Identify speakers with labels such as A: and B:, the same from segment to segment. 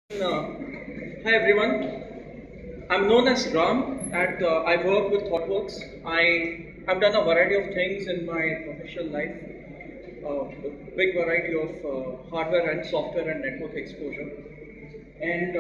A: Uh, Hi everyone, I'm known as Ram and I work with ThoughtWorks. I've done a variety of things in my professional life, a big variety of hardware and software and network exposure. And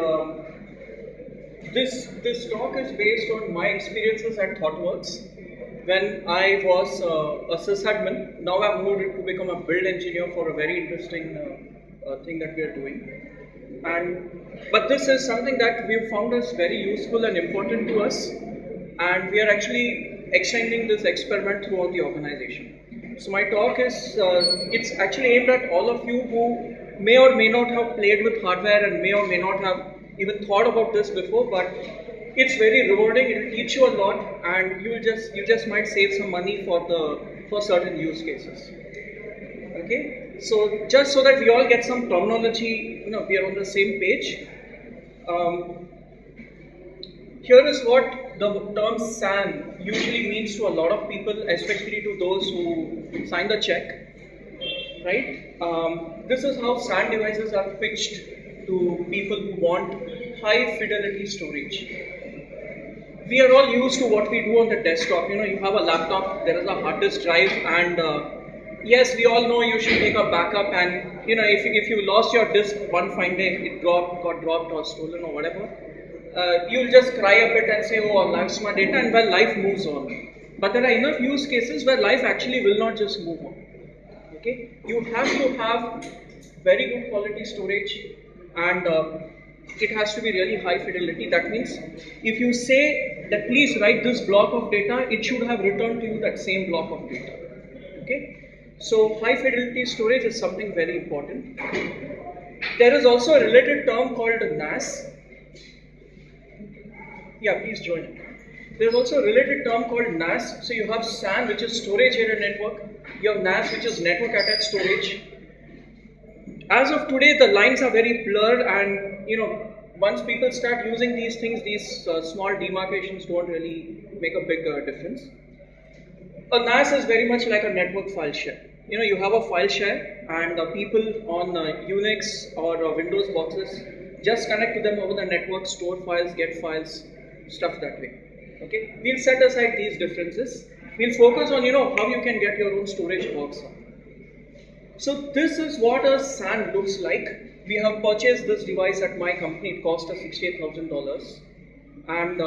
A: this talk is based on my experiences at ThoughtWorks when I was a sysadmin. Now I've moved to become a build engineer for a very interesting thing that we are doing. But this is something that we've found is very useful and important to us, and we are actually extending this experiment throughout the organization. So my talk is it's actually aimed at all of you who may or may not have played with hardware and may or may not have even thought about this before, but it's very rewarding. It will teach you a lot, and you just might save some money for certain use cases. Okay, so just so that we all get some terminology, we are on the same page. Um, Here is what the term SAN usually means to a lot of people, especially to those who sign the check, right? This is how SAN devices are pitched to people who want high fidelity storage. We are all used to what we do on the desktop. You have a laptop, there is a hard disk drive, and yes, we all know you should take a backup. And if you lost your disk one fine day, it got dropped or stolen or whatever, you'll just cry a bit and say, "Oh, I lost my data," and well, life moves on. But there are enough use cases where life actually will not just move on. Okay, you have to have very good quality storage, and it has to be really high fidelity. That means if you say that please write this block of data, it should have returned to you that same block of data. Okay, so high fidelity storage is something very important. There is also a related term called NAS. Yeah, please join. There's also a related term called NAS. So you have SAN, which is storage area network. You have NAS, which is network attached storage. As of today, the lines are very blurred, and once people start using these things, these small demarcations don't really make a big difference. A NAS is very much like a network file share. You have a file share, and people on Unix or Windows boxes just connect to them over the network, store files, get files, stuff that way. Okay, we'll set aside these differences. We'll focus on how you can get your own storage box. So this is what a SAN looks like. We have purchased this device at my company. It cost us $68,000, and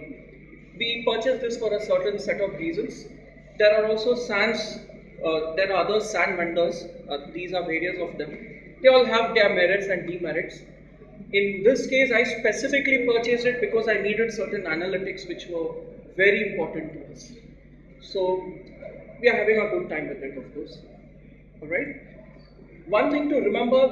A: we purchased this for a certain set of reasons. There are also SANs. There are other SAN vendors. These are various of them. They all have their merits and demerits. In this case, I specifically purchased it because I needed certain analytics which were very important to us. So we are having a good time with it, of course. All right. One thing to remember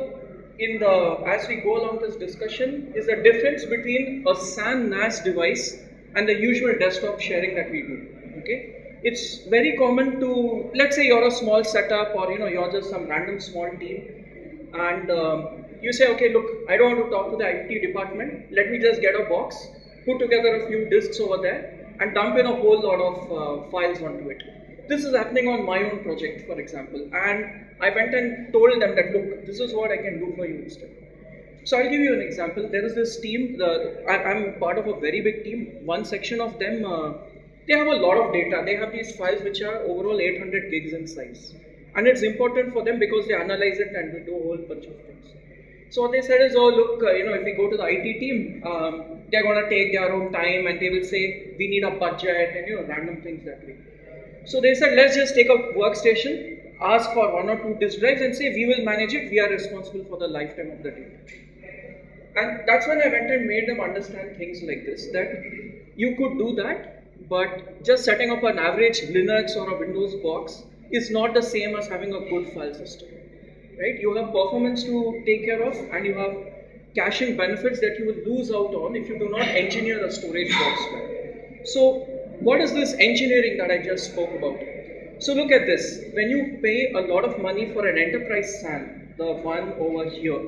A: as we go along this discussion is the difference between a SAN NAS device and the usual desktop sharing that we do. Okay. It's very common to, let's say you're a small setup, or you're just some random small team, and you say, okay, look, I don't want to talk to the IT department. Let me just get a box, put together a few disks over there, and dump in a whole lot of files onto it. This is happening on my own project, for example, and I went and told them that, look, this is what I can do for you instead. So I'll give you an example. There is this team, I'm part of a very big team. One section of them, they have a lot of data. They have these files which are overall 800 gigs in size. And it's important for them because they analyze it and they do a whole bunch of things. So what they said is, oh look, if we go to the IT team, they're going to take their own time, and they will say, we need a budget, and random things that way. So they said, let's just take a workstation, ask for 1 or 2 disk drives, and say, we will manage it, we are responsible for the lifetime of the data. And that's when I went and made them understand things like this, that you could do that, but just setting up an average Linux or a Windows box is not the same as having a good file system. Right? You have performance to take care of, and you have caching benefits that you will lose out on if you do not engineer a storage box well. So what is this engineering that I just spoke about? So look at this. When you pay a lot of money for an enterprise SAN, the one over here,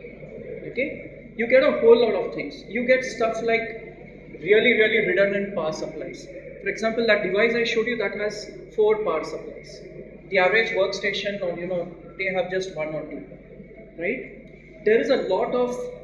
A: okay, you get a whole lot of things. You get stuff like really redundant power supplies. For example, that device I showed you, that has 4 power supplies. The average workstation, or they have just 1 or 2, right? There is a lot of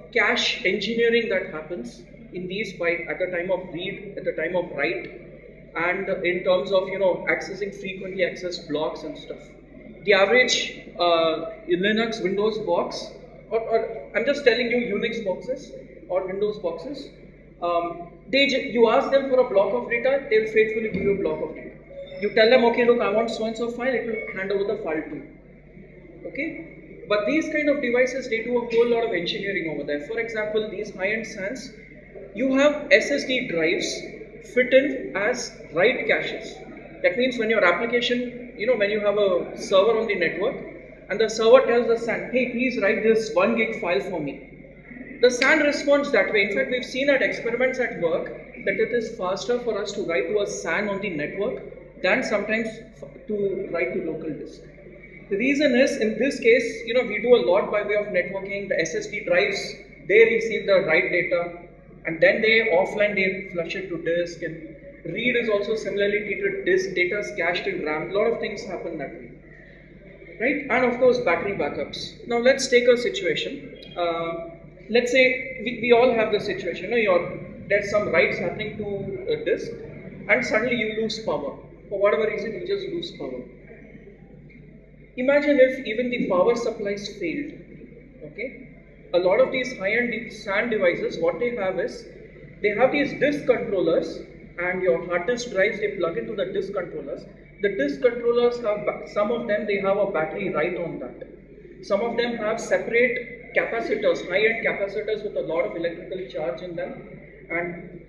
A: cache engineering that happens in these at the time of read, at the time of write, and in terms of accessing frequently accessed blocks and stuff. The average Linux Windows box, or I'm just telling you Unix boxes or Windows boxes, you ask them for a block of data, they'll faithfully give you a block of data. You tell them, okay, look, I want so and so file, it will hand over the file to you. Okay, but these kind of devices, they do a whole lot of engineering over there. For example, these high-end SANs, you have SSD drives fit in as write caches. That means when your application, when you have a server on the network and the server tells the SAN, hey, please write this 1 gig file for me. The SAN responds that way. In fact, we've seen at experiments at work that it is faster for us to write to a SAN on the network than sometimes to write to local disk. The reason is, in this case, we do a lot by way of networking. The SSD drives, they receive the write data, and then offline they flush it to disk, and read is also similarly treated. Disk data is cached in RAM. A lot of things happen that way, right? And of course, battery backups. Now let's take a situation. Let's say we all have the situation. There's some writes happening to a disk, and suddenly you lose power. For whatever reason, you just lose power. Imagine if even the power supplies failed. Okay, a lot of these high-end SAN devices, what they have is, they have these disk controllers, and your hard disk drives, they plug into the disk controllers. The disk controllers have, some of them, they have a battery right on that. Some of them have separate capacitors, high-end capacitors with a lot of electrical charge in them. And,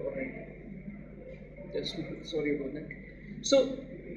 A: sorry about that. So,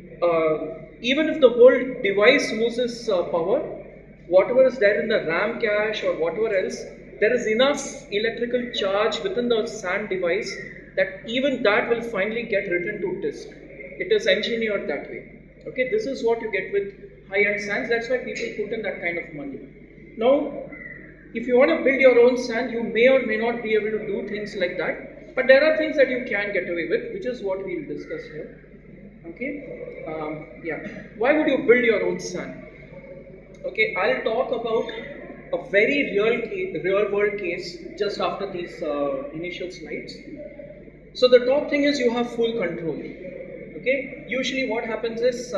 A: even if the whole device loses power, whatever is there in the RAM cache or whatever else, there is enough electrical charge within the SAN device that even that will finally get written to disk. It is engineered that way. Okay, this is what you get with high-end SANs. That's why people put in that kind of money. Now, if you want to build your own SAN, you may or may not be able to do things like that. But there are things that you can get away with, which is what we'll discuss here. Okay, why would you build your own SAN? Okay, I'll talk about a very real world case just after these initial slides. So the top thing is you have full control. Okay, usually what happens is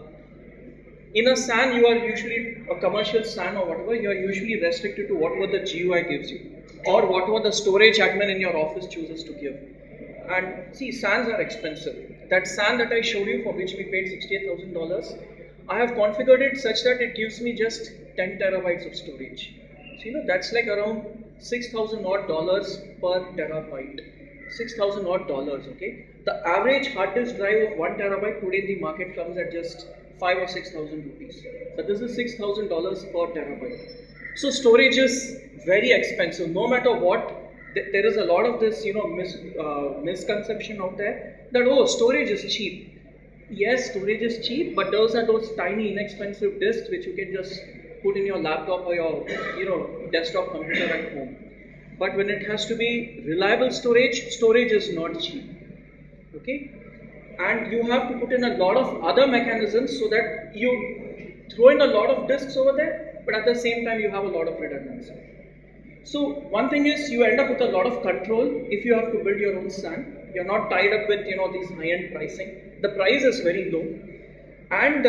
A: in a SAN, you are usually a commercial SAN or whatever, you are usually restricted to whatever the GUI gives you or whatever the storage admin in your office chooses to give. And see, SANs are expensive. That SAN that I showed you, for which we paid $68,000, I have configured it such that it gives me just 10 terabytes of storage. So that's like around $6,000 odd per terabyte. $6,000 odd, okay? The average hard disk drive of 1 terabyte today in the market comes at just 5 or 6,000 rupees. So this is $6,000 per terabyte. So storage is very expensive. No matter what, there is a lot of this, misconception out there that storage is cheap. Yes, storage is cheap, but those are those tiny, inexpensive disks which you can just put in your laptop or your, desktop computer at home. But when it has to be reliable storage, storage is not cheap. Okay, and you have to put in a lot of other mechanisms so that you throw in a lot of disks over there, but at the same time you have a lot of redundancy. So one thing is you end up with a lot of control if you have to build your own SAN. You're not tied up with these high-end pricing. The price is very low, and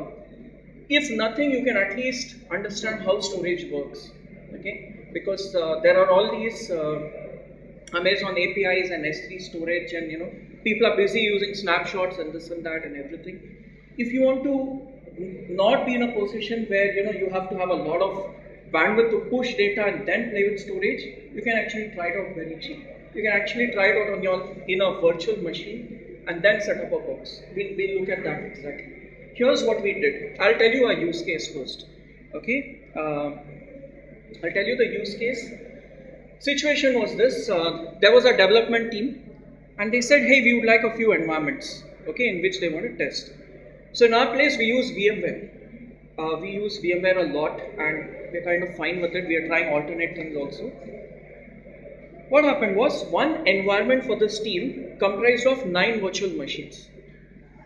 A: if nothing, you can at least understand how storage works. Okay, because there are all these Amazon APIs and S3 storage, and people are busy using snapshots and this and that and everything. If you want to not be in a position where you have to have a lot of bandwidth to push data and then play with storage, you can actually try it out very cheap. You can actually try it out in a virtual machine and then set up a box. We'll look at that exactly. Here's what we did. I'll tell you our use case first. Okay, I'll tell you the use case. Situation was this: there was a development team, and they said, "Hey, we would like a few environments, okay, in which they want to test." So in our place, we use VMware. We use VMware a lot, and we're kind of fine with it. We are trying alternate things also. What happened was, one environment for this team comprised of 9 virtual machines,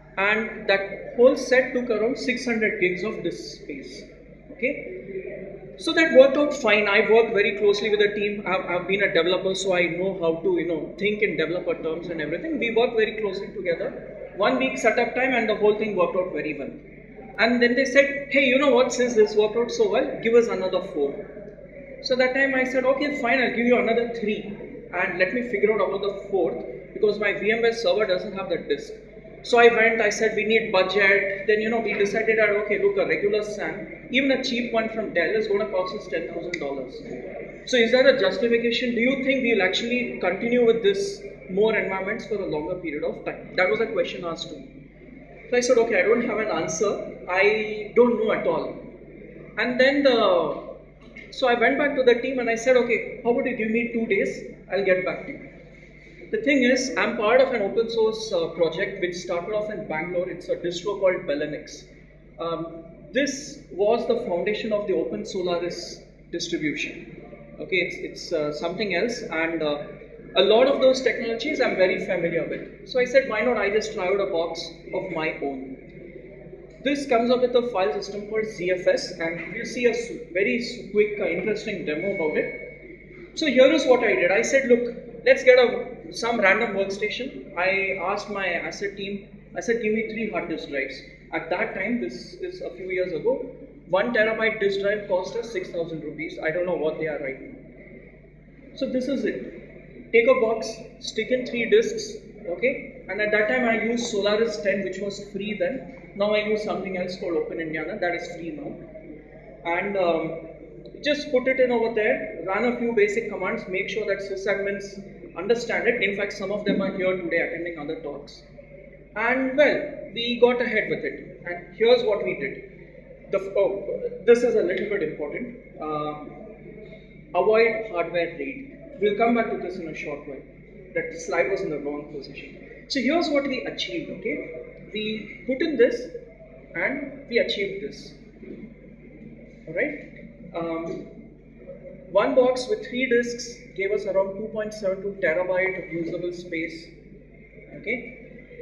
A: and that whole set took around 600 gigs of disk space. Okay, So that worked out fine. I worked very closely with the team. I've been a developer, so I know how to, think in developer terms and everything. We worked very closely together. 1 week setup time, and the whole thing worked out very well. And then they said, hey, you know what? Since this worked out so well, give us another 4. So that time I said, okay, fine. I'll give you another 3, and let me figure out about the 4th, because my VMware server doesn't have the disk. So I went, I said, we need budget. Then, we decided that, okay, look, a regular SAN, even a cheap one from Dell, is going to cost us $10,000. So is that a justification? Do you think we'll actually continue with this more environments for a longer period of time? That was a question asked to me. So I said, okay, I don't have an answer. I don't know at all. And then so I went back to the team and I said, okay, how about you give me 2 days? I'll get back to you. The thing is, I'm part of an open source project which started off in Bangalore. It's a distro called Belinux. This was the foundation of the Open Solaris distribution. Okay, it's something else, and a lot of those technologies I'm very familiar with. So I said, why not I just try out a box of my own. This comes up with a file system called ZFS, and we'll see a very quick, interesting demo about it. So here is what I did. I said, look, let's get some random workstation. I asked my asset team, I said, give me 3 hard disk drives. At that time, this is a few years ago, 1 terabyte disk drive cost us 6,000 rupees. I don't know what they are right now. So this is it. Take a box, stick in 3 disks, okay? And at that time, I used Solaris 10, which was free then. Now I use something else called Open Indiana, that is free now. And just put it in over there, run a few basic commands, make sure that sysadmins understand it. In fact, some of them are here today attending other talks. And well, we got ahead with it. And here's what we did. This is a little bit important. Avoid hardware raid. We'll come back to this in a short while. That slide was in the wrong position. So here's what we achieved, okay? We put in this and we achieved this. Alright? One box with 3 disks gave us around 2.72 terabyte of usable space. Okay?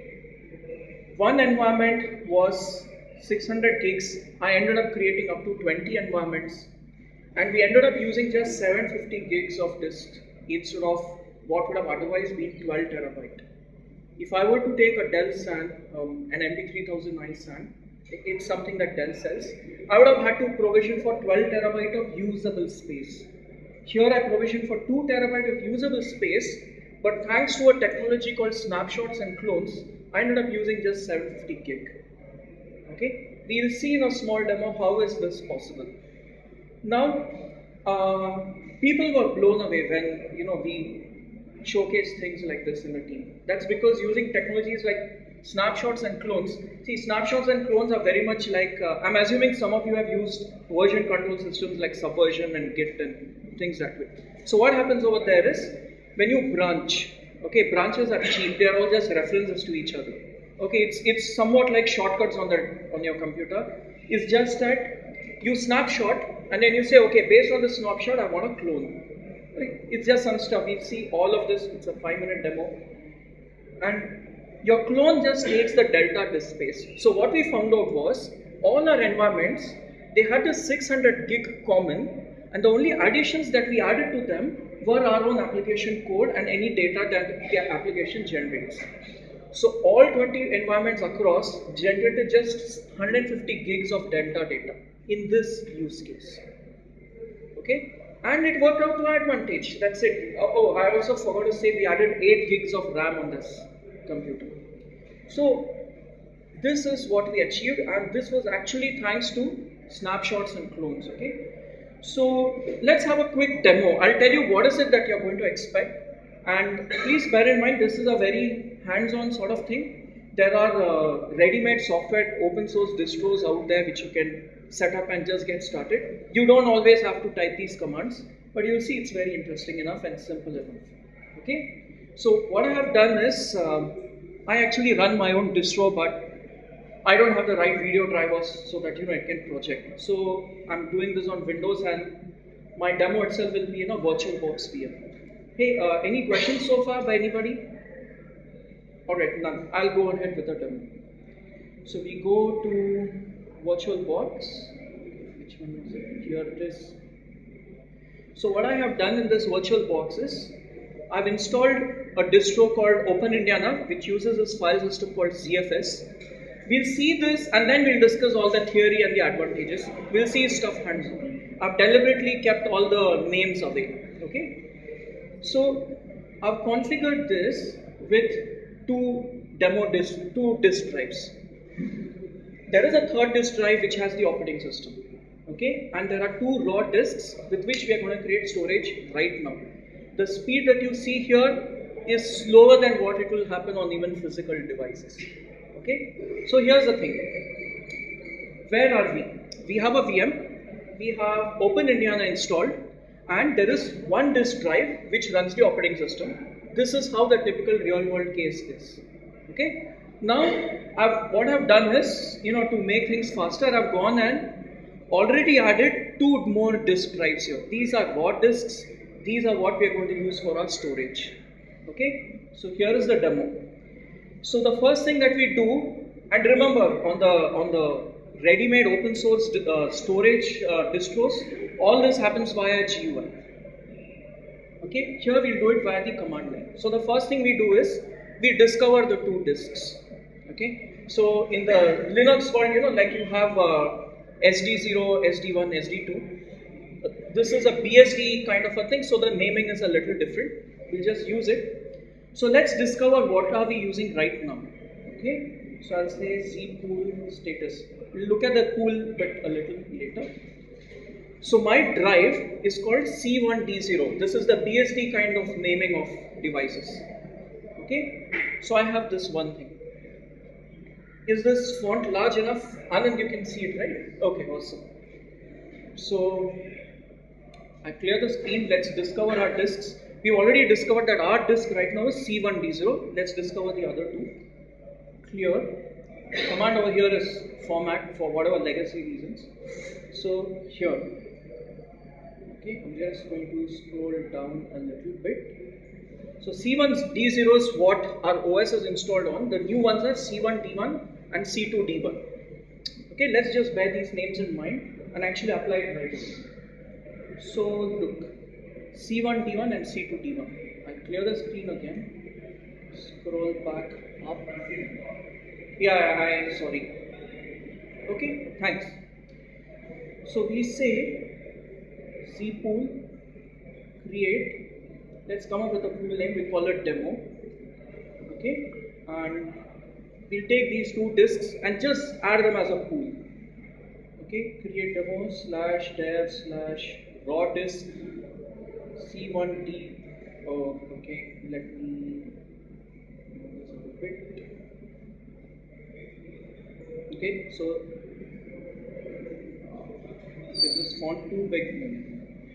A: One environment was 600 gigs. I ended up creating up to 20 environments. And we ended up using just 750 gigs of disk instead of what would have otherwise been 12 terabyte. If I were to take a Dell SAN, an MB3009 SAN, it's something that Dell sells, I would have had to provision for 12 terabyte of usable space. Here I provisioned for 2 terabyte of usable space, but thanks to a technology called snapshots and clones, I ended up using just 750 gig. Okay, we'll see in a small demo how is this possible. Now, people were blown away when we showcase things like this in the team. That's because using technologies like snapshots and clones. See, snapshots and clones are very much like, I'm assuming some of you have used version control systems like Subversion and Git and things that way. So what happens over there is, when you branch, okay, branches are cheap, they are all just references to each other. Okay, it's somewhat like shortcuts on your computer. It's just that you snapshot and then you say, okay, based on the snapshot, I want to clone. It's just some stuff. We'll see all of this. It's a 5-minute demo. And your clone just takes the delta disk space. So what we found out was, all our environments, they had the 600 gig common, and the only additions that we added to them were our own application code and any data that the application generates. So all 20 environments across generated just 150 gigs of delta data in this use case. Okay? And it worked out to our advantage. That's it. Oh, I also forgot to say we added 8 gigs of RAM on this computer. So this is what we achieved, and this was actually thanks to snapshots and clones. Okay. So let's have a quick demo. I'll tell you what is it that you're going to expect, and please bear in mind this is a very hands-on sort of thing. There are ready-made software, open source distros out there which you can set up and just get started. You don't always have to type these commands, but you'll see it's very interesting enough and simple enough. Okay, so what I have done is I actually run my own distro, but I don't have the right video drivers so that it can project. So I'm doing this on Windows, and my demo itself will be in a VirtualBox VM. Hey, any questions so far by anybody? Alright, none. I'll go ahead with the demo. So we go to VirtualBox. Which one is it? Here it is. So what I have done in this VirtualBox is I've installed a distro called OpenIndiana, which uses this file system called ZFS. We'll see this and then we'll discuss all the theory and the advantages. We'll see stuff hands-on. I've deliberately kept all the names away. Okay. So I've configured this with two disk drives. There is a third disk drive which has the operating system. Okay, and there are two raw disks with which we are going to create storage right now. The speed that you see here is slower than what it will happen on even physical devices. Okay, so here's the thing. Where are we? We have a VM, we have OpenIndiana installed, and there is one disk drive which runs the operating system. This is how the typical real world case is. Okay, now what I've done is, to make things faster, I've gone and already added two more disk drives here. These are raw disks. These are what we are going to use for our storage. Okay, so here is the demo. So the first thing that we do, and remember on the ready-made open source storage distros, all this happens via GUI. Okay, here we'll do it via the command line. So the first thing we do is we discover the two disks. Okay, so in the Linux world, like you have SD0, SD1, SD2. This is a BSD kind of a thing, so the naming is a little different. We'll just use it. So let's discover what are we using right now. Okay, so I'll say cpool status. We'll look at the pool bit a little later. So my drive is called C1D0. This is the BSD kind of naming of devices. Okay, so I have this one thing. Is this font large enough? Anand, you can see it, right? Okay, awesome. So I clear the screen. Let's discover our disks. We already discovered that our disk right now is C1D0. Let's discover the other two. Clear. Command over here is format for whatever legacy reasons. So here. Okay, I'm just going to scroll down a little bit. So C1D0 is what our OS is installed on. The new ones are C1D1 and C2D1. Okay, let's just bear these names in mind and actually apply it right away. So look, C1D1 and C2D1. I clear the screen again, scroll back up. Yeah, sorry. Okay, thanks. So we say cpool create. Let's come up with a pool name. We call it demo. Okay, and we'll take these two disks and just add them as a pool. Okay, create demo /dev/ raw disk C1D. Oh, okay, let me move this a little bit. Okay, so is this font too big?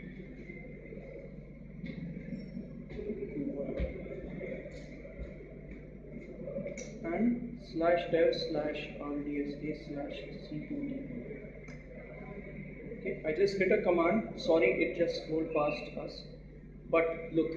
A: And /dev/rdsa/c2d. Okay, I just hit a command. Sorry, it just scrolled past us. But look.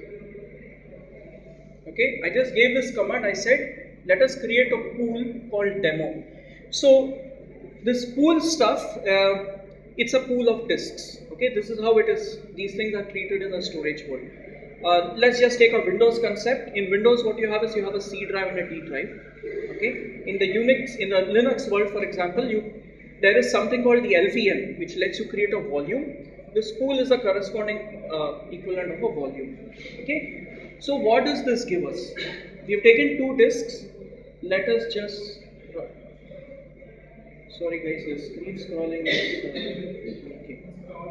A: Okay, I just gave this command. I said, let us create a pool called demo. So this pool stuff, it's a pool of disks. Okay, this is how it is. These things are treated in the storage world. Let's just take a Windows concept. In Windows, what you have is you have a C drive and a D drive. Okay. In the Linux world, for example, there is something called the LVM, which lets you create a volume. This pool is a corresponding equivalent of a volume. Okay. So what does this give us? We have taken two disks. Let us just. Sorry guys, the screen scrolling is okay.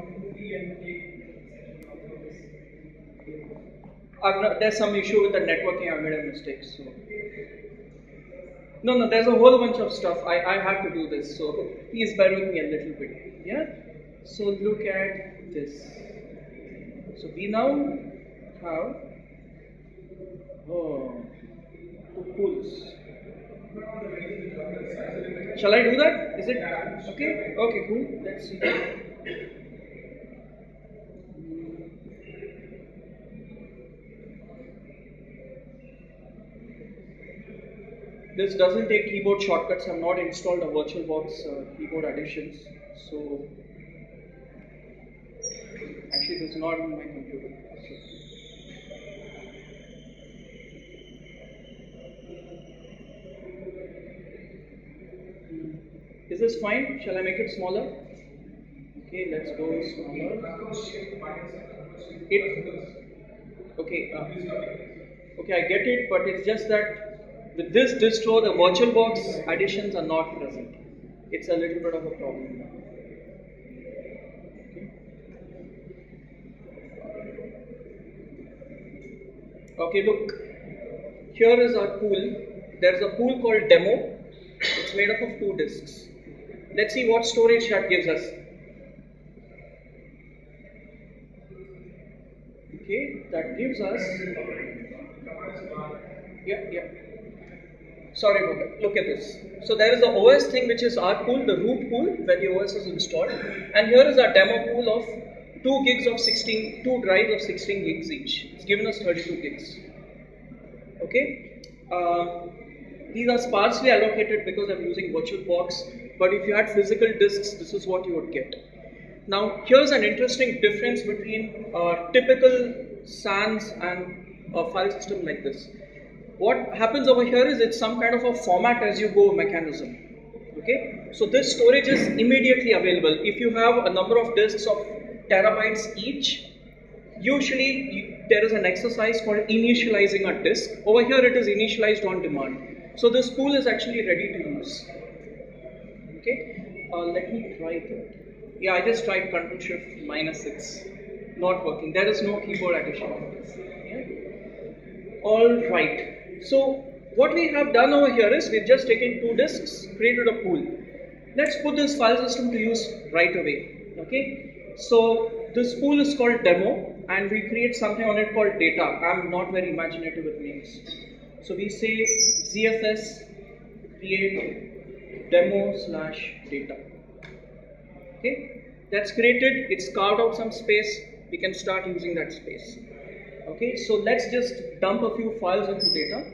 A: There's some issue with the networking. I made a mistake. So no, there's a whole bunch of stuff. I have to do this. So please bear with me a little bit. Yeah. So look at this. So we now have two pools. Shall I do that? Is it okay? Okay, cool. Let's see. This doesn't take keyboard shortcuts. I've not installed a VirtualBox keyboard additions. So actually is not on my computer. Okay. Is this fine? Shall I make it smaller? Okay, let's go smaller. Okay, okay, I get it, but it's just that with this distro, the VirtualBox additions are not present. It's a little bit of a problem. Okay, look, here is our pool. There's a pool called demo. It's made up of 2 disks. Let's see what storage that gives us. Okay, that gives us, yeah. Sorry about that. Look at this. So there is the OS thing, which is our pool, the root pool where the OS is installed, and here is our demo pool of 2 drives of 16 gigs each. It's given us 32 gigs. Okay. These are sparsely allocated because I'm using VirtualBox, but if you had physical disks, this is what you would get. Now, here's an interesting difference between a typical SANs and a file system like this. What happens over here is it's some kind of a format as you go mechanism. Okay, so this storage is immediately available. If you have a number of disks of terabytes each, usually there is an exercise called initializing a disk. Over here it is initialized on demand. So this pool is actually ready to use. Okay, let me try that. Yeah, I just tried Ctrl+Shift-6, not working. There is no keyboard addition for this. Yeah? All right. So what we have done over here is we've just taken 2 disks, created a pool. Let's put this file system to use right away. Okay. So this pool is called demo, and we create something on it called data. I'm not very imaginative with names. So we say ZFS create demo/data. Okay, that's created, it's carved out some space, we can start using that space. Okay, so let's just dump a few files into data.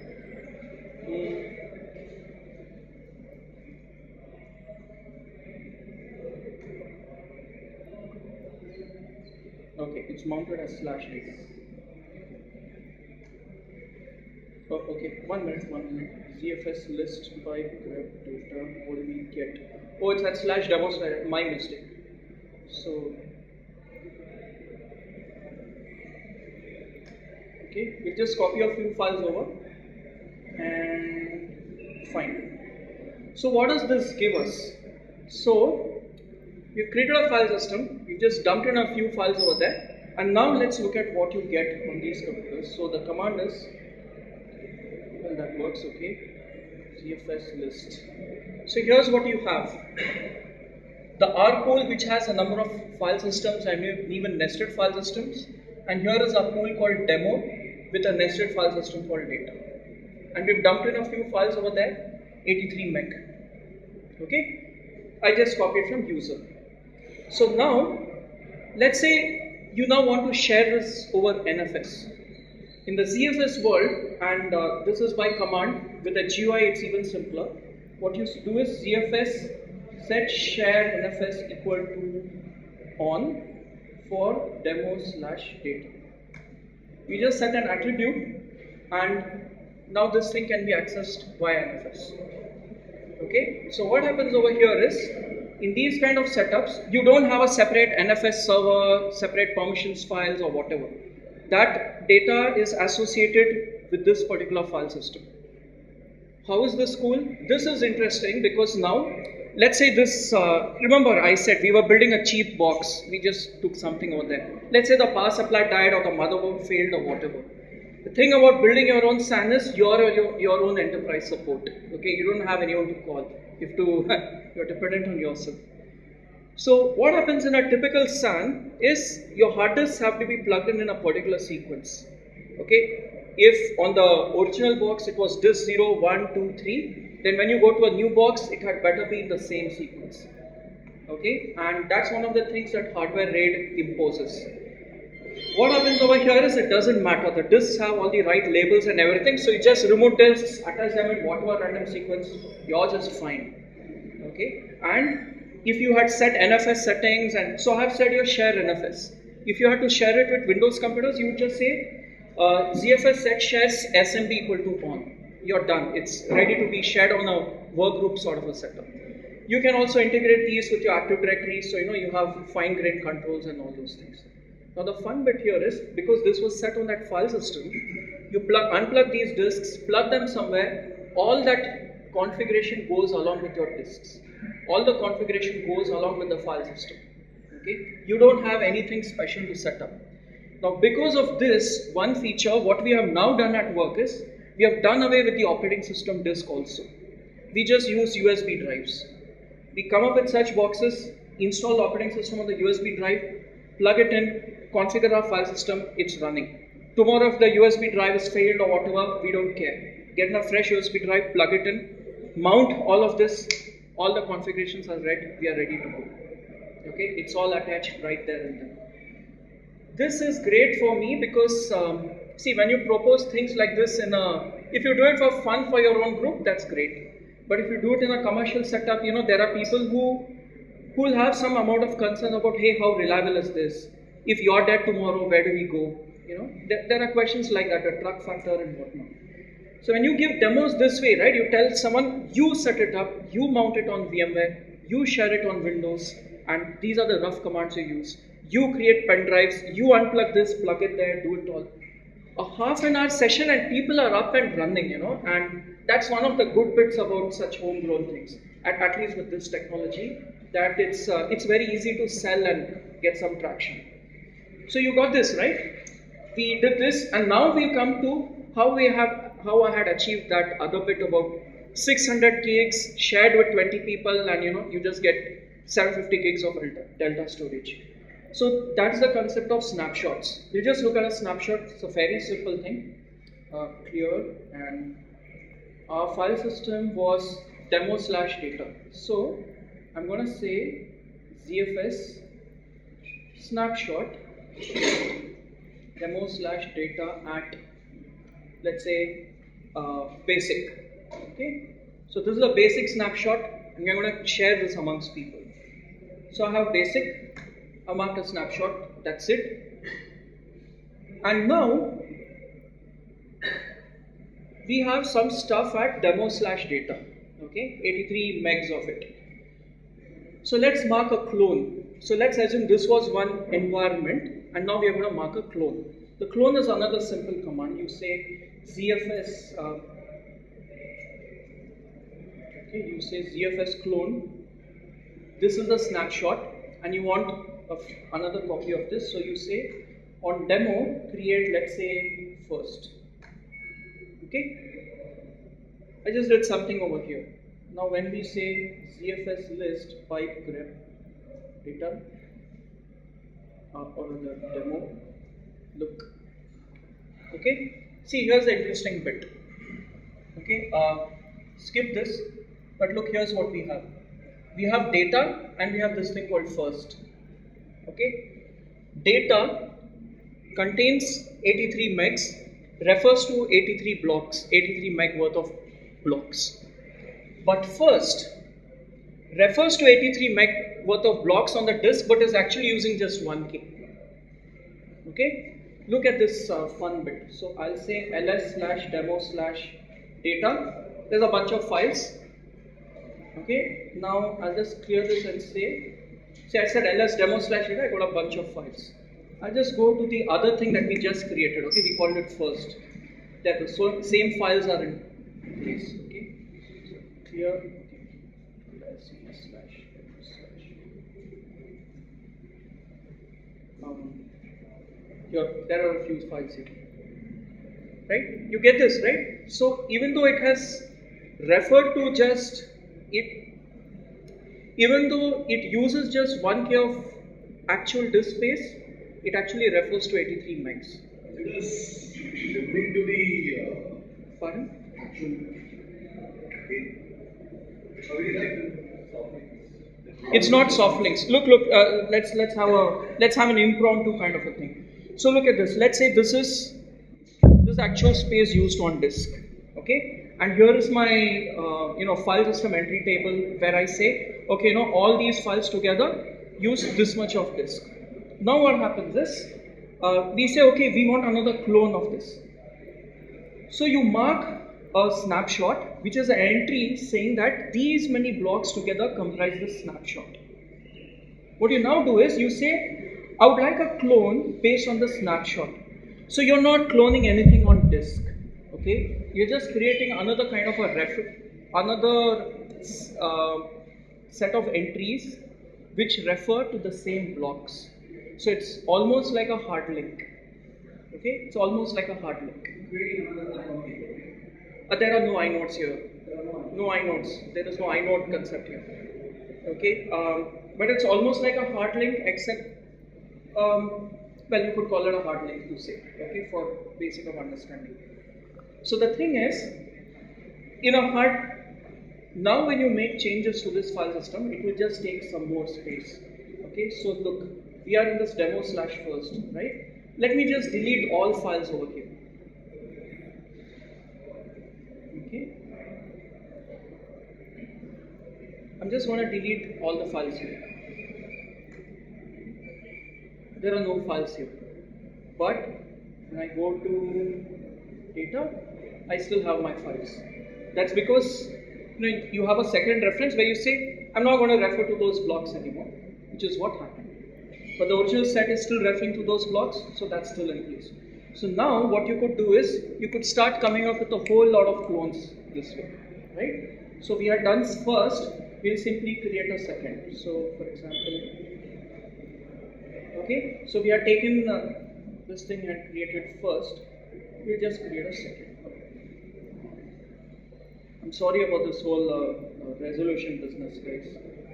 A: Okay, it's mounted as /data. Oh, okay, one minute. ZFS list by grep data, what do we get? Oh, it's at /demo, my mistake. So, okay, we'll just copy a few files over and fine. So what does this give us? So, we've created a file system, we've just dumped in a few files over there, and now let's look at what you get on these computers. So the command is, well, that works, okay, ZFS list. So here's what you have. The R pool, which has a number of file systems and even nested file systems, and here is a pool called demo with a nested file system called data. And we've dumped in a few files over there, 83 meg. Okay, I just copied from user. So now, let's say you now want to share this over NFS. In the ZFS world, and this is by command, with a GUI it's even simpler. What you do is ZFS set share NFS equal to on for demo/data. We just set an attribute, and now this thing can be accessed via NFS. Okay, so what happens over here is, in these kind of setups, you don't have a separate NFS server, separate permissions files or whatever. That data is associated with this particular file system. How is this cool? This is interesting because now, let's say this, remember I said we were building a cheap box, we just took something over there. Let's say the power supply died or the motherboard failed or whatever. The thing about building your own SAN is your own enterprise support. Okay, you don't have anyone to call. You're dependent on yourself. So what happens in a typical SAN is your hard disks have to be plugged in a particular sequence. Okay, if on the original box it was disk 0, 1, 2, 3, then when you go to a new box, it had better be in the same sequence. Okay, and that's one of the things that hardware RAID imposes. What happens over here is it doesn't matter. The disks have all the right labels and everything, so you just remove disks, attach them in whatever random sequence, you're just fine. Okay, and if you had set NFS settings, and so I have set your share NFS. If you had to share it with Windows computers, you would just say ZFS set shares SMB equal to on. You're done. It's ready to be shared on a workgroup sort of a setup. You can also integrate these with your Active Directory, so you have fine-grained controls and all those things. Now the fun bit here is, because this was set on that file system, you unplug these disks, plug them somewhere, all that configuration goes along with your disks. All the configuration goes along with the file system. Okay? You don't have anything special to set up. Now because of this one feature, what we have now done at work is, we have done away with the operating system disk also. We just use USB drives. We come up with such boxes, install the operating system on the USB drive, plug it in, configure our file system, it's running. Tomorrow if the USB drive is failed or whatever, we don't care. Get a fresh USB drive, plug it in, mount all of this, all the configurations are ready, we are ready to go. Okay, it's all attached right there and then. This is great for me because, see, when you propose things like this if you do it for fun for your own group, that's great. But if you do it in a commercial setup, there are people who will have some amount of concern about, hey, how reliable is this? If you're dead tomorrow, where do we go? There are questions like that, the truck factor and whatnot. So when you give demos this way, right, you tell someone, you set it up, you mount it on VMware, you share it on Windows, and these are the rough commands you use. You create pen drives, you unplug this, plug it there, do it all. A half-an-hour session and people are up and running, and that's one of the good bits about such homegrown things, at least with this technology, that it's very easy to sell and get some traction. So you got this, right? We did this, and now we come to how I had achieved that other bit about 600 gigs shared with 20 people, and you just get 750 gigs of Delta storage. So that's the concept of snapshots. You just look at a snapshot. It's a very simple thing, clear, and our file system was demo/data. So I'm going to say ZFS snapshot demo/data at, let's say, basic. Okay, so this is a basic snapshot, and we're going to share this amongst people. So I have basic. I marked a snapshot, that's it. And now we have some stuff at demo/data, okay, 83 megs of it. So let's mark a clone. So let's assume this was one environment, and now we are going to mark a clone. The clone is another simple command. You say ZFS, you say ZFS clone. This is a snapshot, and you want another copy of this, so you say on demo create, let's say, first. Okay, I just did something over here. Now when we say ZFS list pipe grep data or the demo, look. Okay, see, here's the interesting bit. Okay, skip this, but look, here's what we have. We have data and we have this thing called first. Okay, data contains 83 megs, refers to 83 blocks, 83 meg worth of blocks. But first refers to 83 meg worth of blocks on the disk, but is actually using just 1K. Okay, look at this fun bit. So I'll say ls/demo/data. There's a bunch of files. Okay, now I'll just clear this and say I said ls demo/data, I got a bunch of files. I'll just go to the other thing that we just created. Okay, we called it first. That the same files are in place. Okay, so clear here, there are a few files here. Right? You get this, right? So even though it has referred to just it, even though it uses just 1K of actual disk space, it actually refers to 83 megs.
B: It is referring to the
A: pardon?
B: Actual
A: it's not soft links. Look. Let's have an impromptu kind of a thing. So look at this. Let's say this is actual space used on disk. Okay, and here is my file system entry table where I say, okay, all these files together use this much of disk. Now what happens is, we say, okay, we want another clone of this. So you mark a snapshot, which is an entry saying that these many blocks together comprise this snapshot. What you now do is, you say, I would like a clone based on the snapshot. So you're not cloning anything on disk, okay? You're just creating another kind of another set of entries which refer to the same blocks. So it's almost like a hard link, okay? It's almost like a hard link. There are no inodes here. No inodes. There is no inode concept here, okay? But it's almost like a hard link, except well, you could call it a hard link to say, okay, for basic of understanding. So the thing is, in a hard, now when you make changes to this file system, it will just take some more space, okay. So look, we are in this demo /first, right? Let me just delete all files over here, okay. I'm just going to delete all the files here. There are no files here, but when I go to data, I still have my files. That's because you have a second reference where you say, I'm not going to refer to those blocks anymore, which is what happened. But the original set is still referring to those blocks, so that's still in place. So now what you could do is, you could start coming up with a whole lot of clones this way, right? So we are done first, we'll simply create a second. So for example, okay, so we have taken this thing and created first, we'll just create a second. I'm sorry about this whole resolution business, guys.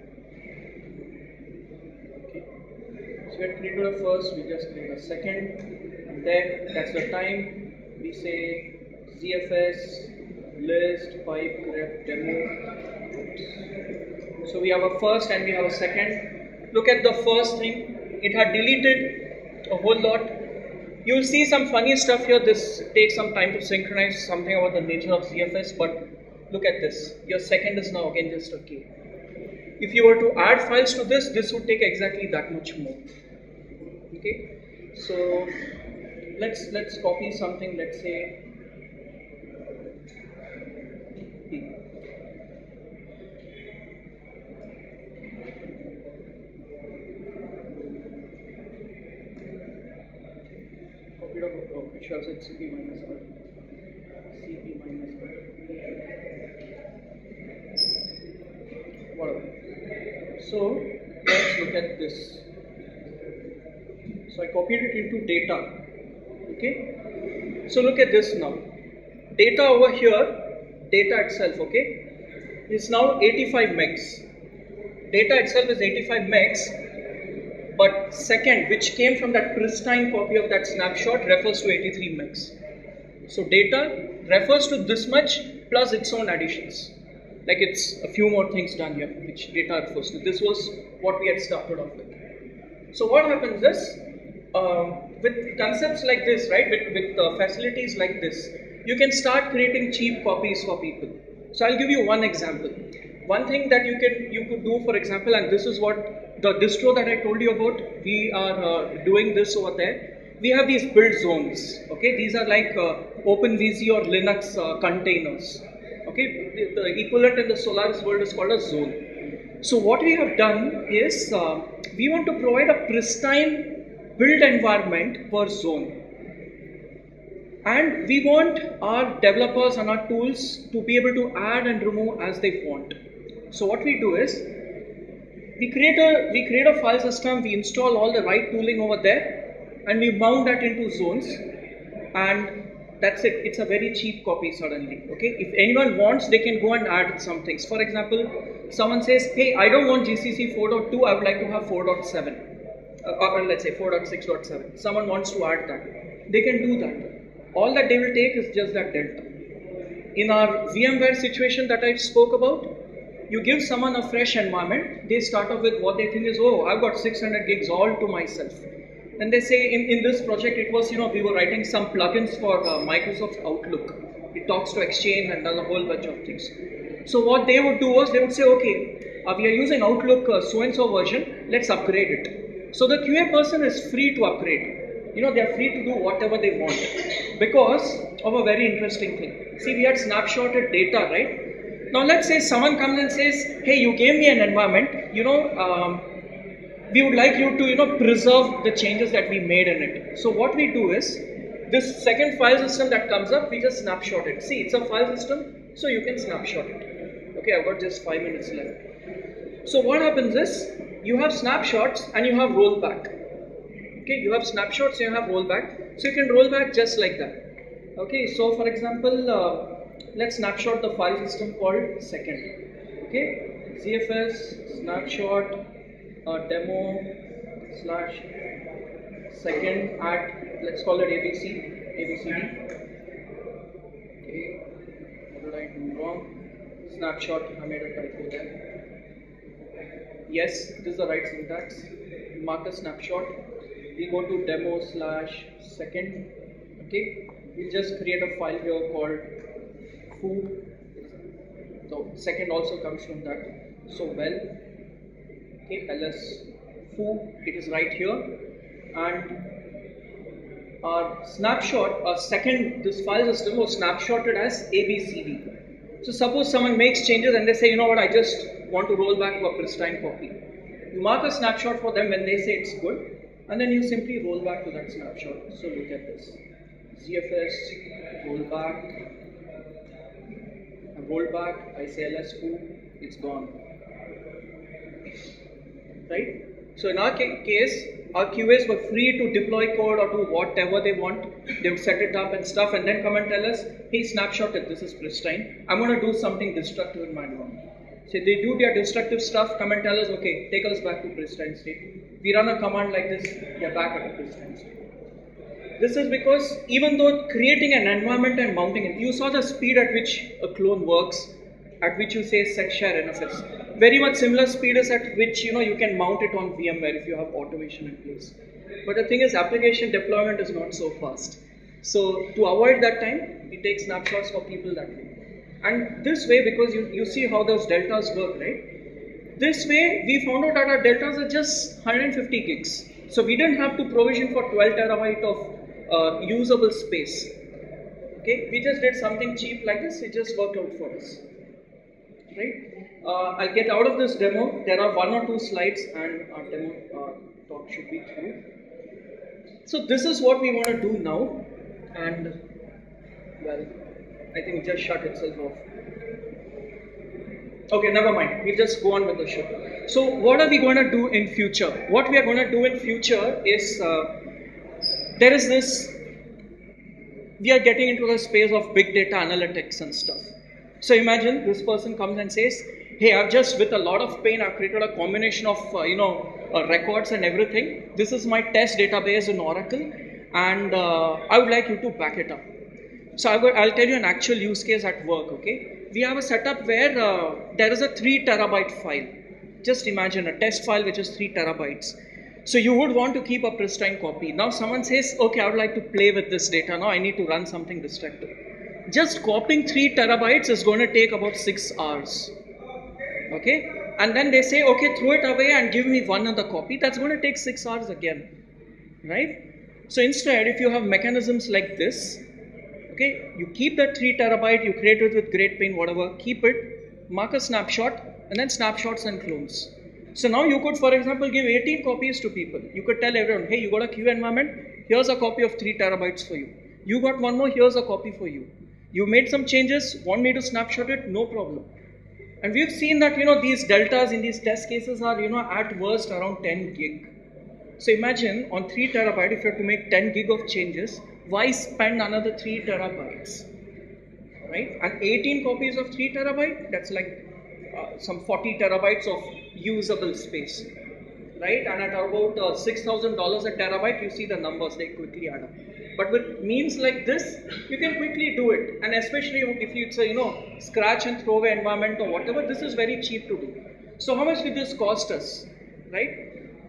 A: Okay, so we have created a first, we just create a second, and then that's the time. We say ZFS, list, pipe, grep, demo. So we have a first and we have a second. Look at the first thing. It had deleted a whole lot. You'll see some funny stuff here. This takes some time to synchronize something about the nature of ZFS, but look at this. Your second is now again just a K. If you were to add files to this, this would take exactly that much more. Okay, so let's copy something. Let's say which shows it CP minus R. CP minus R. Whatever. So let's look at this. So I copied it into data. Okay. So look at this now. Data over here, data itself, okay, is now 85 megs. Data itself is 85 megs, but second, which came from that pristine copy of that snapshot, refers to 83 megs. So data refers to this much plus its own additions. Like it's a few more things done here, which data refers to. This was what we had started off with. So what happens is, with concepts like this, right, with facilities like this, you can start creating cheap copies for people. So I'll give you one example. One thing that you could do, for example, and this is what the distro that I told you about, we are doing this over there. We have these build zones. Okay, these are like OpenVZ or Linux containers. Okay, the equivalent in the Solaris world is called a zone. So what we have done is we want to provide a pristine build environment per zone. And we want our developers and our tools to be able to add and remove as they want. So what we do is, we create a file system, we install all the right tooling over there, and we mount that into zones, and that's it. It's a very cheap copy suddenly. Okay, if anyone wants, they can go and add some things. For example, someone says, hey, I don't want GCC 4.2, I would like to have 4.7, or let's say 4.6.7. Someone wants to add that, they can do that. All that they will take is just that delta. In our VMware situation that I spoke about, you give someone a fresh environment, they start off with what they think is, oh, I've got 600 gigs all to myself. And they say in this project, it was, we were writing some plugins for Microsoft Outlook. It talks to Exchange and does a whole bunch of things. So what they would do was, they would say, okay, we are using Outlook so-and-so version, let's upgrade it. So the QA person is free to upgrade. They are free to do whatever they want because of a very interesting thing. See, we had snapshotted data, right? Now let's say someone comes and says, hey, you gave me an environment, we would like you to, preserve the changes that we made in it. So what we do is, this second file system that comes up, we just snapshot it. See, it's a file system, so you can snapshot it. Okay, I've got just 5 minutes left. So what happens is, you have snapshots and you have rollback. Okay, you have snapshots, you have rollback. So you can roll back just like that. Okay, so for example, let's snapshot the file system called second. Okay, ZFS snapshot demo slash second at, let's call it ABCD. Okay, what did I do wrong? Snapshot, I made a typo there. Yes, this is the right syntax. Mark a snapshot. We go to demo slash second. Okay, we'll just create a file here called foo. So second also comes from that. So well, okay, ls foo, it is right here, and our snapshot, our second, this file system was snapshotted as ABCD. So suppose someone makes changes and they say, you know what, I just want to roll back to a pristine copy. You mark a snapshot for them when they say it's good, and then you simply roll back to that snapshot. So look at this. ZFS, roll back. I roll back, I say ls foo, it's gone. Right? So in our case, our QAs were free to deploy code or do whatever they want. They would set it up and stuff and then come and tell us, hey, snapshot it, this is pristine. I'm going to do something destructive in my environment. So they do their destructive stuff, come and tell us, okay, take us back to pristine state. We run a command like this, they're back at a pristine state. This is because even though creating an environment and mounting it, you saw the speed at which a clone works, at which you say set share NFS. Very much similar speed is at which you can mount it on VMware if you have automation in place. But the thing is, application deployment is not so fast. So to avoid that time, we take snapshots for people that way. And this way, because you see how those deltas work, right? This way, we found out that our deltas are just 150 gigs. So we didn't have to provision for 12 terabyte of usable space. Okay, we just did something cheap like this. It just worked out for us. Right? I'll get out of this demo. There are 1 or 2 slides, and our demo talk should be through. So this is what we want to do now, and well, I think it just shut itself off. Okay, never mind. We'll just go on with the show. So what are we going to do in future? What we are going to do in future is there is this. We are getting into the space of big data analytics and stuff. So imagine this person comes and says, hey, I've just, with a lot of pain, I've created a combination of, records and everything. This is my test database in Oracle, and I would like you to back it up. So I'll tell you an actual use case at work, okay? We have a setup where there is a 3 terabyte file. Just imagine a test file which is 3 terabytes. So you would want to keep a pristine copy. Now someone says, okay, I would like to play with this data. Now I need to run something destructive. Just copying 3 terabytes is going to take about 6 hours. Okay? And then they say, okay, throw it away and give me one other copy. That's going to take 6 hours again. Right? So instead, if you have mechanisms like this, okay, you keep that 3 terabyte, you create it with great pain, whatever, keep it, mark a snapshot, and then snapshots and clones. So now you could, for example, give 18 copies to people. You could tell everyone, hey, you got a Q environment, here's a copy of 3 terabytes for you. You got one more, here's a copy for you. You made some changes, want me to snapshot it, no problem. And we've seen that, these deltas in these test cases are, at worst around 10 gig. So imagine on 3 terabyte, if you have to make 10 gig of changes, why spend another 3 terabytes, right? And 18 copies of 3 terabyte, that's like some 40 terabytes of usable space, right? And at about $6,000 a terabyte, you see the numbers, they quickly add up. But with means like this, you can quickly do it. And especially if it's a, scratch and throw away environment or whatever, this is very cheap to do. So how much did this cost us, right?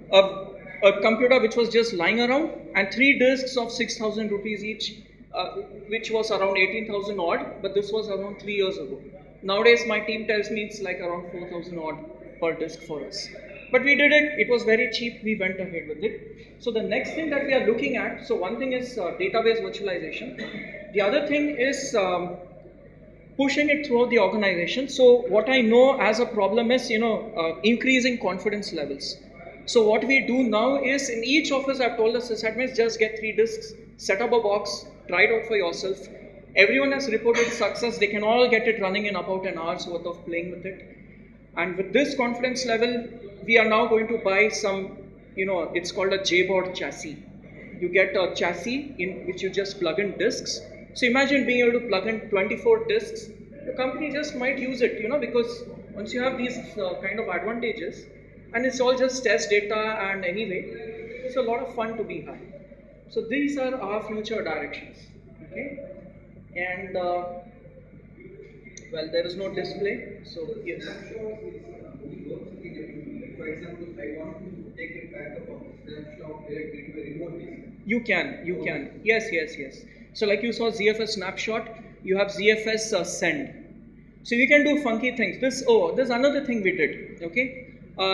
A: A computer which was just lying around, and 3 disks of 6,000 rupees each, which was around 18,000 odd, but this was around 3 years ago. Nowadays, my team tells me it's like around 4,000 odd per disk for us. But we did it, it was very cheap, we went ahead with it. So the next thing that we are looking at, so one thing is database virtualization. The other thing is pushing it throughout the organization. So what I know as a problem is, increasing confidence levels. So what we do now is, in each office I've told the sysadmins, just get 3 disks, set up a box, try it out for yourself. Everyone has reported success, they can all get it running in about an hour's worth of playing with it. And with this confidence level, we are now going to buy some, it's called a JBOD chassis. You get a chassis in which you just plug in disks. So imagine being able to plug in 24 disks. The company just might use it, because once you have these kind of advantages, and it's all just test data, and anyway, it's a lot of fun to be had. So these are our future directions, okay? And well, there is no display, so yes.
B: For example, I want to take a backup of snapshot directly to a remote disk.
A: You can. Yes. So like you saw ZFS snapshot, you have ZFS send. So you can do funky things. There's another thing we did, okay?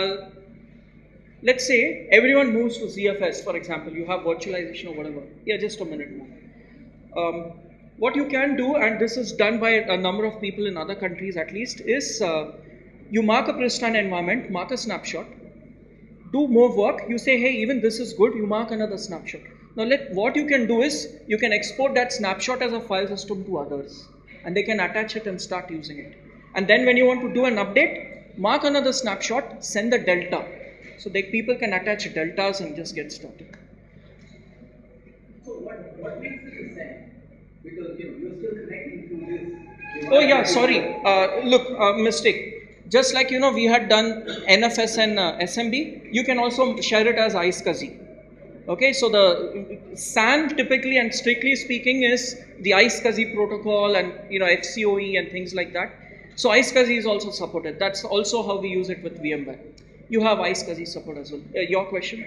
A: Let's say everyone moves to ZFS, for example, you have virtualization or whatever. Yeah, just a minute more. What you can do, and this is done by a number of people in other countries at least, is you mark a Pristan environment, mark a snapshot, do more work, you say, hey, even this is good, you mark another snapshot. Now what you can do is, you can export that snapshot as a file system to others, and they can attach it and start using it. And then when you want to do an update, mark another snapshot, send the delta. So people can attach deltas and just get started.
B: So what makes it a send? Because you're still connecting to this.
A: Oh yeah, sorry. Look, mistake. Just like we had done NFS and SMB, you can also share it as iSCSI. Okay, so the SAN typically and strictly speaking is the iSCSI protocol and FCOE and things like that. So iSCSI is also supported. That's also how we use it with VMware. You have iSCSI support as well. Your question?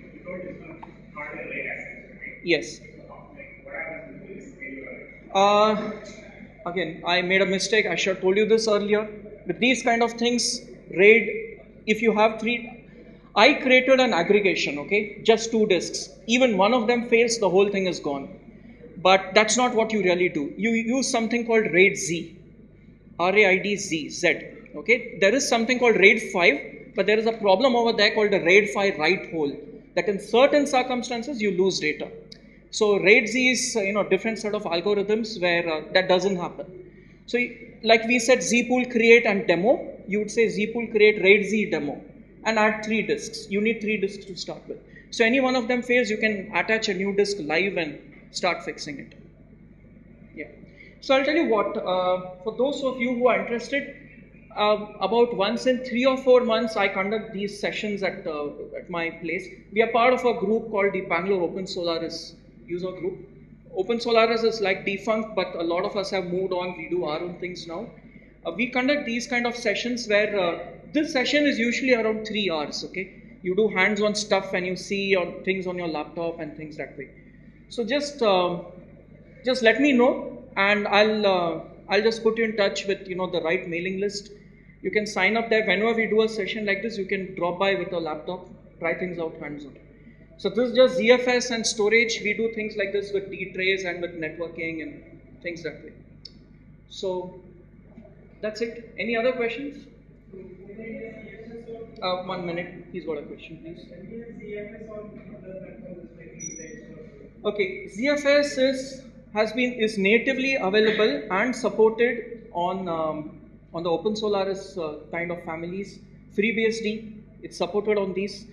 A: Yes. Again, I made a mistake. I should have told you this earlier. With these kind of things, RAID, if you have 3, I created an aggregation, okay? Just 2 disks. Even one of them fails, the whole thing is gone. But that's not what you really do. You use something called RAID Z. RAID-Z, Z, okay? There is something called RAID 5, but there is a problem over there called the RAID 5 write hole, that in certain circumstances you lose data. So RAID-Z is different set of algorithms where that doesn't happen. So like we said, zpool create and demo, you would say zpool create RAID-Z demo and add 3 disks. You need 3 disks to start with. So any one of them fails, you can attach a new disk live and start fixing it. Yeah. So I'll tell you what, for those of you who are interested, about once in 3 or 4 months, I conduct these sessions at my place. We are part of a group called the Bangalore Open Solaris user group. Open Solaris is like defunct, but a lot of us have moved on. We do our own things now. We conduct these kind of sessions where this session is usually around 3 hours, okay? You do hands-on stuff and you see things on your laptop and things that way. So just let me know, and I'll just put you in touch with the right mailing list. You can sign up there. Whenever we do a session like this, you can drop by with a laptop, try things out hands-on. So this is just ZFS and storage. We do things like this with D-trays and with networking and things that way. So that's it. Any other questions? 1 minute. He's got a question, please. Okay, ZFS is natively available and supported on the Open Solaris kind of families. FreeBSD, it's supported on these.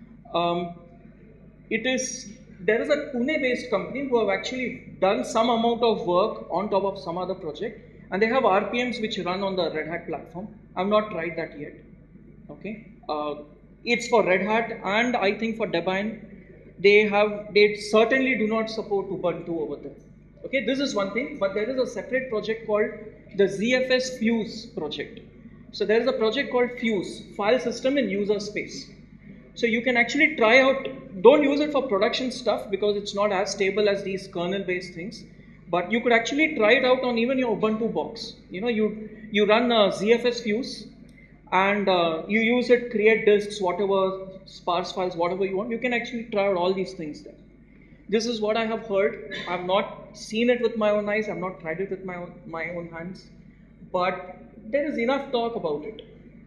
A: There is a Pune-based company who have actually done some amount of work on top of some other project, and they have RPMs which run on the Red Hat platform. I've not tried that yet. Okay, it's for Red Hat, and I think for Debian, they certainly do not support Ubuntu over there. Okay, this is one thing, but there is a separate project called the ZFS Fuse project. So there is a project called Fuse, File System in User Space. So you can actually try out, don't use it for production stuff because it's not as stable as these kernel-based things, but you could actually try it out on even your Ubuntu box. You run ZFS Fuse, and you use it, create disks, whatever, sparse files, whatever you want. You can actually try out all these things there. This is what I have heard. I've not seen it with my own eyes. I've not tried it with my own hands, but there is enough talk about it.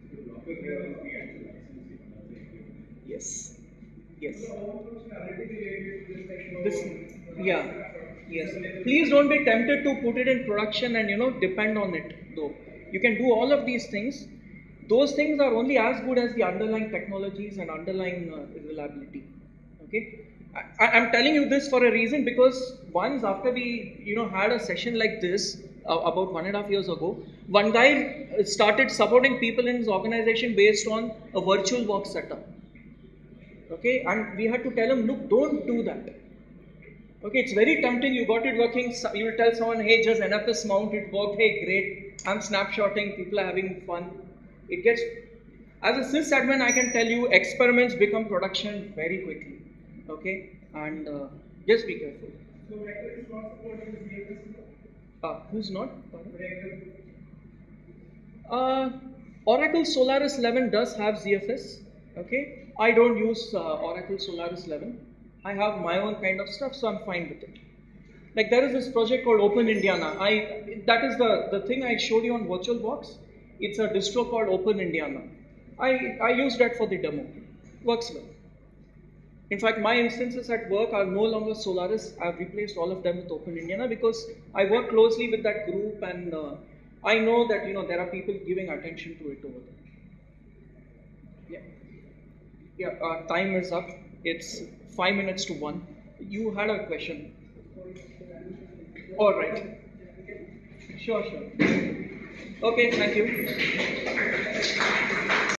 A: Yes, yes. This, yeah, yes. Please don't be tempted to put it in production and depend on it. Though you can do all of these things, those things are only as good as the underlying technologies and underlying reliability. Okay, I'm telling you this for a reason, because once after we had a session like this about 1.5 years ago, one guy started supporting people in his organization based on a VirtualBox setup. Okay, and we had to tell him, look, don't do that. Okay, it's very tempting. You got it working. You will tell someone, hey, just NFS mount, it worked. Hey, great. I'm snapshotting. People are having fun. It gets, as a sysadmin, I can tell you, experiments become production very quickly. Okay, and just be careful.
B: So Oracle is not supporting ZFS?
A: Who's not?
B: Oracle.
A: Oracle Solaris 11 does have ZFS. Okay, I don't use Oracle Solaris 11. I have my own kind of stuff, so I'm fine with it. Like there is this project called Open Indiana. That is the thing I showed you on VirtualBox. It's a distro called Open Indiana. I used that for the demo. Works well. In fact, my instances at work are no longer Solaris. I've replaced all of them with Open Indiana because I work closely with that group, and I know that there are people giving attention to it over there. Yeah. Yeah. Time is up. It's 5 minutes to 1. You had a question. All right. Sure. Okay. Thank you.